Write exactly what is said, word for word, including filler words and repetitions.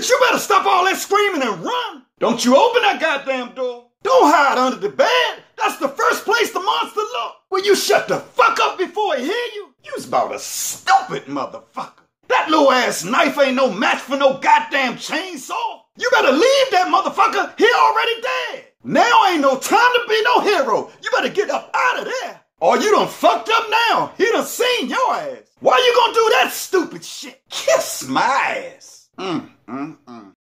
Bitch, you better stop all that screaming and run. Don't you open that goddamn door. Don't hide under the bed. That's the first place the monster look. Will you shut the fuck up before he hear you? You's about a stupid motherfucker. That little ass knife ain't no match for no goddamn chainsaw. You better leave that motherfucker. He already dead. Now ain't no time to be no hero. You better get up out of there. Or you done fucked up now. He done seen your ass. Why you gonna do that stupid shit? Kiss my ass. Mm, mm, mm.